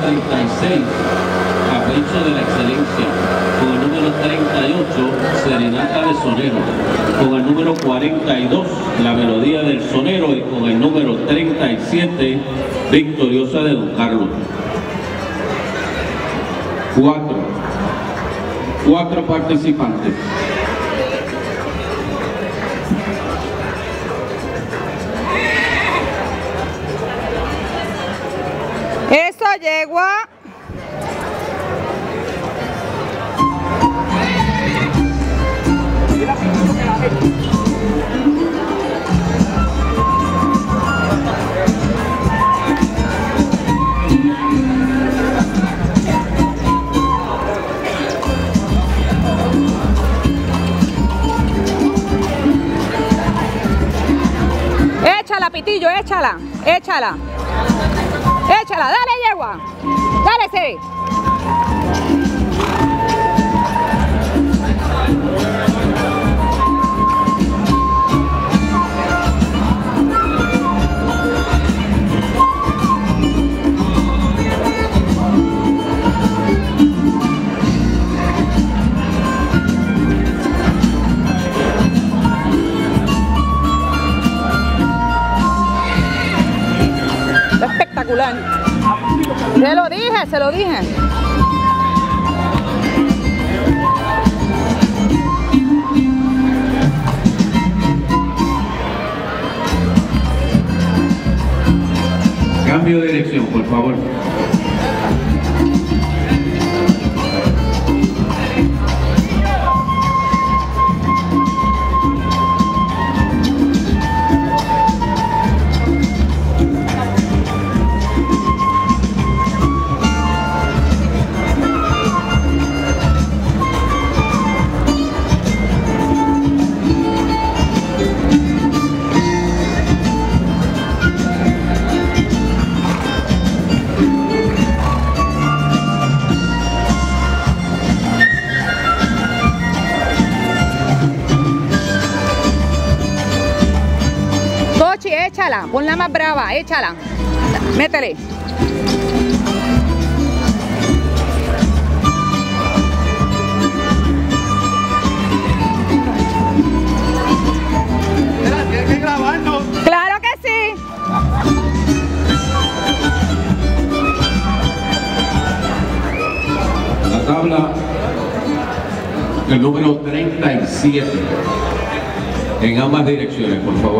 36, Capricho de la Excelencia. Con el número 38, Serenata de Sonero. Con el número 42, La Melodía del Sonero. Y con el número 37, Victoriosa de Don Carlos. 4 participantes. Eso, yegua. Échala, Pitillo, échala, échala. Échala, dale, yegua. Dale, sí. Espectacular. Se lo dije. Cambio de dirección, por favor. Échala, ponla más brava, échala. Métele. ¿Tienes que grabarlo? ¡Claro que sí! La tabla, el número 37. En ambas direcciones, por favor.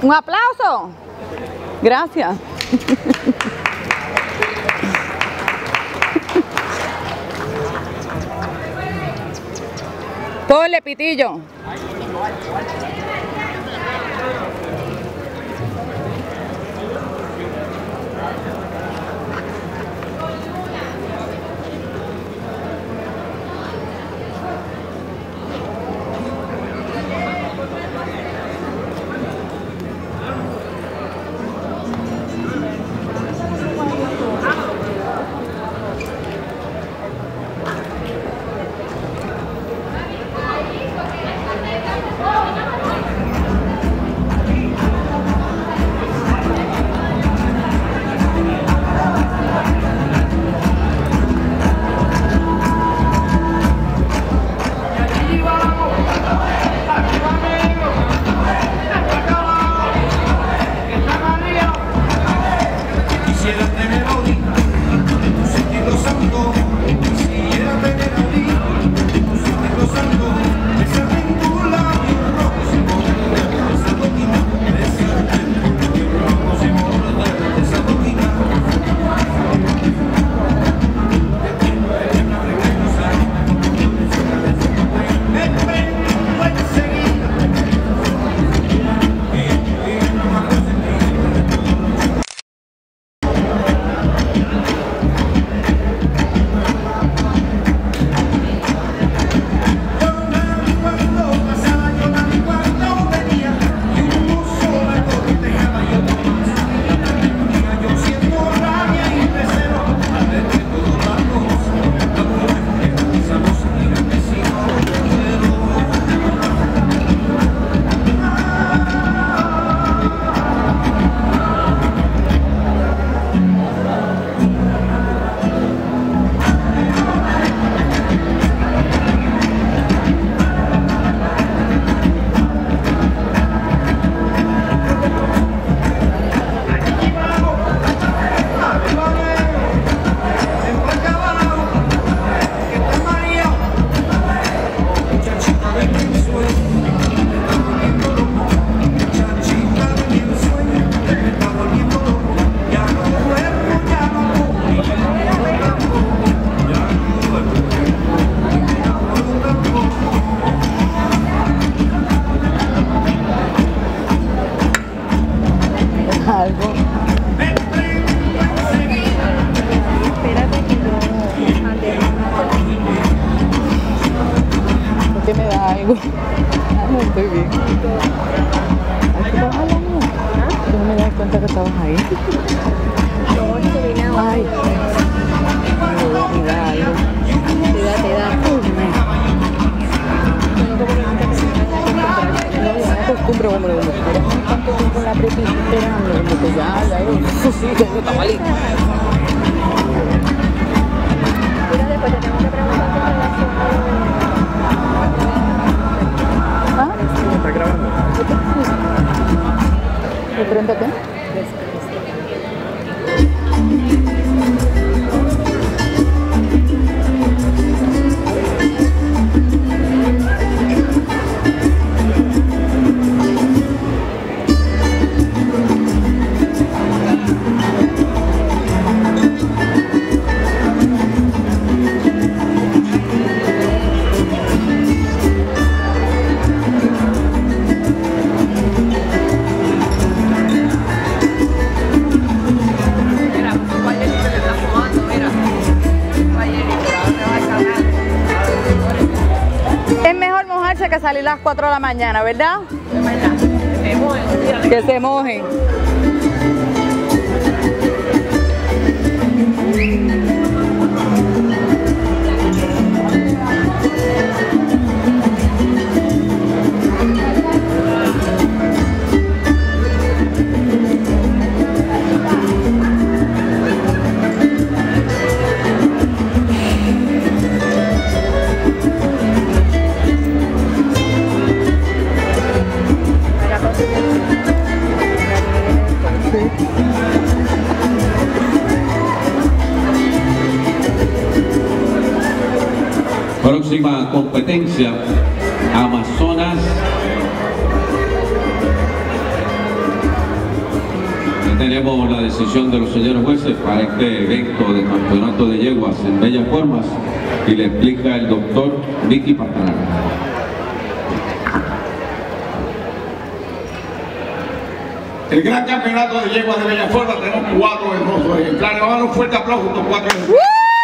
Un aplauso. Gracias. Ponle, Pitillo. Algo. Espérate que yo ¿Por qué me da algo? Ah, no estoy bien. Ay, ¿tú estabas hablando? Yo no me das cuenta que estabas ahí. Ay, me da algo. te da. No me acostumbro, hombre, cuando esperas tanto tiempo en la prepa esperando, como que ya estaba listo. Pero después te tengo que preguntar qué relación. ¿Ah? ¿Está grabando? ¿De frente a qué? Que salir a las 4 de la mañana, ¿verdad? Que se mojen. Próxima competencia, Amazonas tenemos la decisión de los señores jueces para este evento de campeonato de yeguas en bellas formas y le explica el doctor Vicky Pastrana. El gran campeonato de yeguas de bellas formas, tenemos 4 hermosos ejemplares. Vamos a dar un fuerte aplauso a estos 4 ejemplares.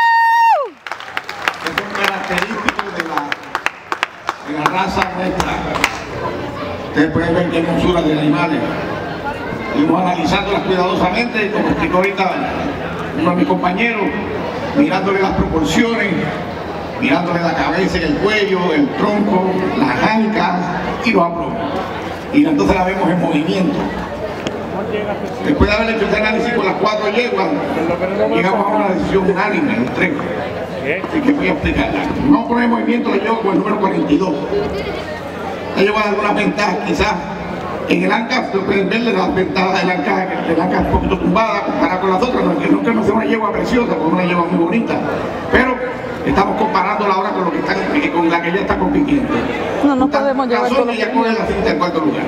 Que son característicos de la raza nuestra. Ustedes pueden ver qué hermosura de animales. Estuvimos analizándolas cuidadosamente, como explicó ahorita uno de mis compañeros, mirándole las proporciones, mirándole la cabeza y el cuello, el tronco, las ancas y los aplomos. Y entonces la vemos en movimiento. Después de haber hecho este análisis con las 4 yeguas, llegamos a una decisión unánime, los 3. Así que voy a explicarla. Vamos a poner en movimiento la yegua con el número 42. La yegua da algunas ventajas, quizás. En el anca, ustedes pueden verle las ventajas del anca, que el anca es un poquito tumbada comparada con las otras, que no sea una yegua preciosa, con una yegua muy bonita. Pero estamos comparándola ahora con, con la que ella está compitiendo. No podemos llevar todo lo que ella coge la cinta en 4 lugar.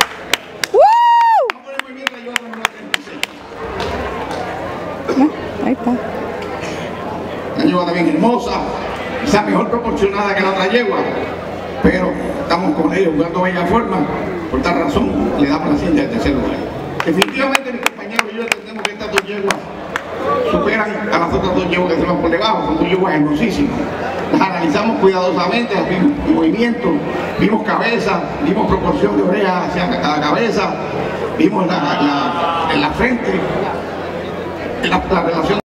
Ahí está. La yegua también hermosa, quizás mejor proporcionada que la otra yegua, pero estamos con ellos jugando bella forma, por tal razón le damos la cinta en tercer lugar. Definitivamente mis compañeros y yo entendemos que estas 2 yeguas superan a las otras 2 yeguas que se van por debajo, son 2 yeguas hermosísimas. Las analizamos cuidadosamente, las vimos en movimiento, vimos cabeza, vimos proporción de orejas hacia la cabeza, vimos en la frente, la relación